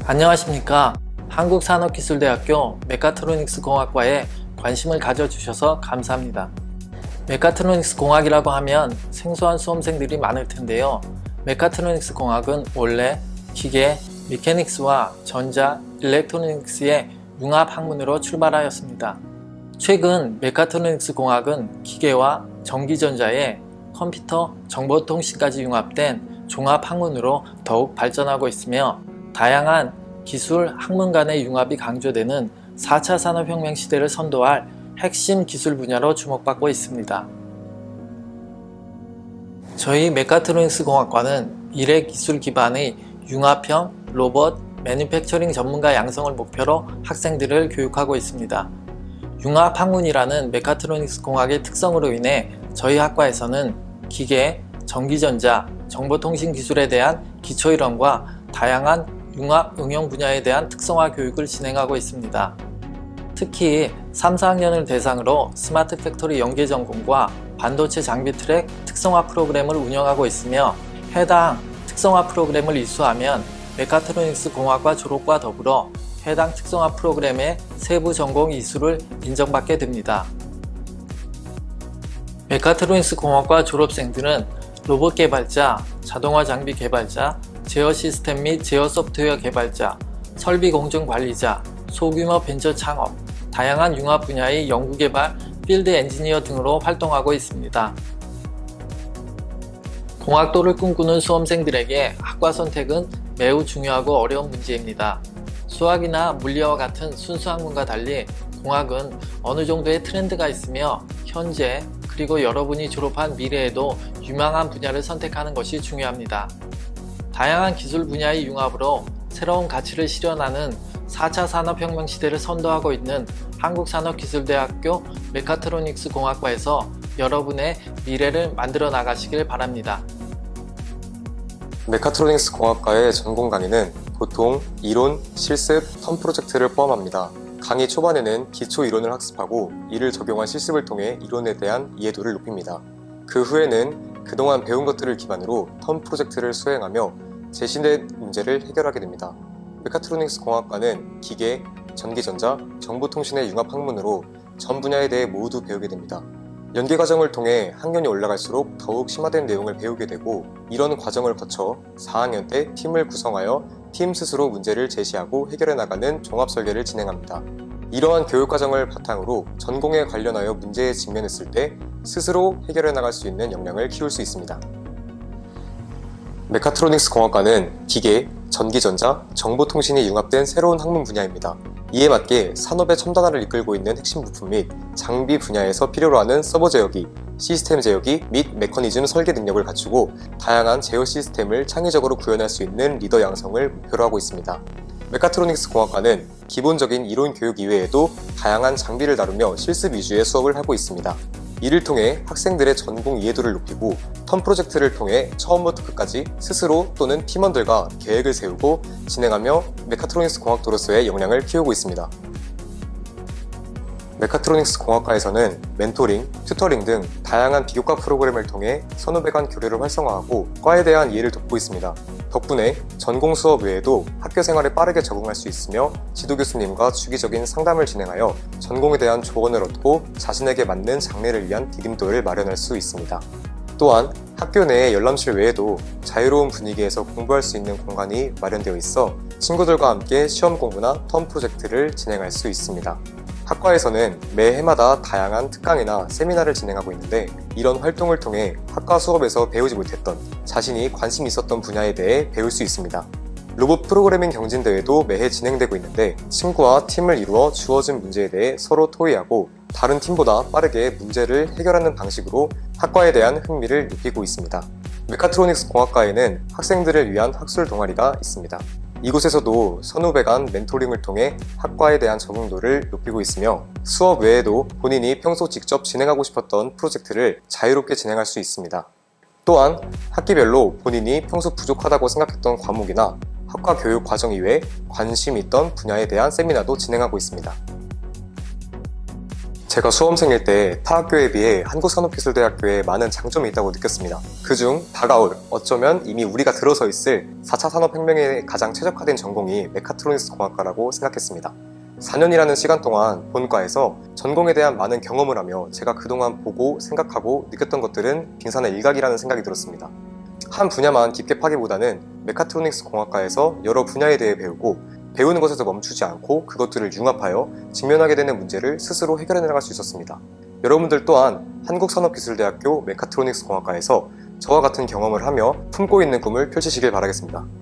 안녕하십니까. 한국산업기술대학교 메카트로닉스 공학과에 관심을 가져주셔서 감사합니다. 메카트로닉스 공학이라고 하면 생소한 수험생들이 많을 텐데요. 메카트로닉스 공학은 원래 기계, 미케닉스와 전자, 일렉트로닉스의 융합 학문으로 출발하였습니다. 최근 메카트로닉스 공학은 기계와 전기전자의 컴퓨터, 정보통신까지 융합된 종합 학문으로 더욱 발전하고 있으며 다양한 기술, 학문 간의 융합이 강조되는 4차 산업혁명 시대를 선도할 핵심 기술 분야로 주목받고 있습니다. 저희 메카트로닉스 공학과는 일회 기술 기반의 융합형 로봇, 매뉴팩처링 전문가 양성을 목표로 학생들을 교육하고 있습니다. 융합 학문이라는 메카트로닉스 공학의 특성으로 인해 저희 학과에서는 기계, 전기전자, 정보통신 기술에 대한 기초이론과 다양한 융합 응용 분야에 대한 특성화 교육을 진행하고 있습니다. 특히 3, 4학년을 대상으로 스마트 팩토리 연계 전공과 반도체 장비 트랙 특성화 프로그램을 운영하고 있으며 해당 특성화 프로그램을 이수하면 메카트로닉스 공학과 졸업과 더불어 해당 특성화 프로그램의 세부 전공 이수를 인정받게 됩니다. 메카트로닉스 공학과 졸업생들은 로봇 개발자, 자동화 장비 개발자, 제어 시스템 및 제어 소프트웨어 개발자, 설비 공정 관리자, 소규모 벤처 창업, 다양한 융합 분야의 연구개발, 필드 엔지니어 등으로 활동하고 있습니다. 공학도를 꿈꾸는 수험생들에게 학과 선택은 매우 중요하고 어려운 문제입니다. 수학이나 물리와 같은 순수 학문과 달리 공학은 어느 정도의 트렌드가 있으며 현재 그리고 여러분이 졸업한 미래에도 유망한 분야를 선택하는 것이 중요합니다. 다양한 기술 분야의 융합으로 새로운 가치를 실현하는 4차 산업혁명 시대를 선도하고 있는 한국산업기술대학교 메카트로닉스 공학과에서 여러분의 미래를 만들어 나가시길 바랍니다. 메카트로닉스 공학과의 전공 강의는 보통 이론, 실습, 턴 프로젝트를 포함합니다. 강의 초반에는 기초 이론을 학습하고 이를 적용한 실습을 통해 이론에 대한 이해도를 높입니다. 그 후에는 그동안 배운 것들을 기반으로 턴 프로젝트를 수행하며 제시된 문제를 해결하게 됩니다. 메카트로닉스 공학과는 기계, 전기전자, 정보통신의 융합 학문으로 전 분야에 대해 모두 배우게 됩니다. 연계 과정을 통해 학년이 올라갈수록 더욱 심화된 내용을 배우게 되고 이런 과정을 거쳐 4학년 때 팀을 구성하여 팀 스스로 문제를 제시하고 해결해 나가는 종합 설계를 진행합니다. 이러한 교육 과정을 바탕으로 전공에 관련하여 문제에 직면했을 때 스스로 해결해 나갈 수 있는 역량을 키울 수 있습니다. 메카트로닉스 공학과는 기계, 전기전자, 정보통신이 융합된 새로운 학문 분야입니다. 이에 맞게 산업의 첨단화를 이끌고 있는 핵심 부품 및 장비 분야에서 필요로 하는 서버 제어기, 시스템 제어기 및 메커니즘 설계 능력을 갖추고 다양한 제어 시스템을 창의적으로 구현할 수 있는 리더 양성을 목표로 하고 있습니다. 메카트로닉스 공학과는 기본적인 이론 교육 이외에도 다양한 장비를 다루며 실습 위주의 수업을 하고 있습니다. 이를 통해 학생들의 전공 이해도를 높이고 턴 프로젝트를 통해 처음부터 끝까지 스스로 또는 팀원들과 계획을 세우고 진행하며 메카트로닉스 공학도로서의 역량을 키우고 있습니다. 메카트로닉스 공학과에서는 멘토링, 튜터링 등 다양한 비교과 프로그램을 통해 선후배 간 교류를 활성화하고 과에 대한 이해를 돕고 있습니다. 덕분에 전공 수업 외에도 학교 생활에 빠르게 적응할 수 있으며 지도 교수님과 주기적인 상담을 진행하여 전공에 대한 조언을 얻고 자신에게 맞는 장래를 위한 디딤돌을 마련할 수 있습니다. 또한 학교 내에 열람실 외에도 자유로운 분위기에서 공부할 수 있는 공간이 마련되어 있어 친구들과 함께 시험 공부나 턴 프로젝트를 진행할 수 있습니다. 학과에서는 매해마다 다양한 특강이나 세미나를 진행하고 있는데 이런 활동을 통해 학과 수업에서 배우지 못했던 자신이 관심 있었던 분야에 대해 배울 수 있습니다. 로봇 프로그래밍 경진대회도 매해 진행되고 있는데 친구와 팀을 이루어 주어진 문제에 대해 서로 토의하고 다른 팀보다 빠르게 문제를 해결하는 방식으로 학과에 대한 흥미를 높이고 있습니다. 메카트로닉스 공학과에는 학생들을 위한 학술 동아리가 있습니다. 이곳에서도 선후배 간 멘토링을 통해 학과에 대한 적응도를 높이고 있으며 수업 외에도 본인이 평소 직접 진행하고 싶었던 프로젝트를 자유롭게 진행할 수 있습니다. 또한 학기별로 본인이 평소 부족하다고 생각했던 과목이나 학과 교육 과정 이외에 관심 있던 분야에 대한 세미나도 진행하고 있습니다. 제가 수험생일 때 타 학교에 비해 한국산업기술대학교에 많은 장점이 있다고 느꼈습니다. 그중 다가올, 어쩌면 이미 우리가 들어서 있을 4차 산업혁명에 가장 최적화된 전공이 메카트로닉스 공학과라고 생각했습니다. 4년이라는 시간 동안 본과에서 전공에 대한 많은 경험을 하며 제가 그동안 보고 생각하고 느꼈던 것들은 빙산의 일각이라는 생각이 들었습니다. 한 분야만 깊게 파기보다는 메카트로닉스 공학과에서 여러 분야에 대해 배우고 배우는 것에서 멈추지 않고 그것들을 융합하여 직면하게 되는 문제를 스스로 해결해 나갈 수 있었습니다. 여러분들 또한 한국산업기술대학교 메카트로닉스 공학과에서 저와 같은 경험을 하며 품고 있는 꿈을 펼치시길 바라겠습니다.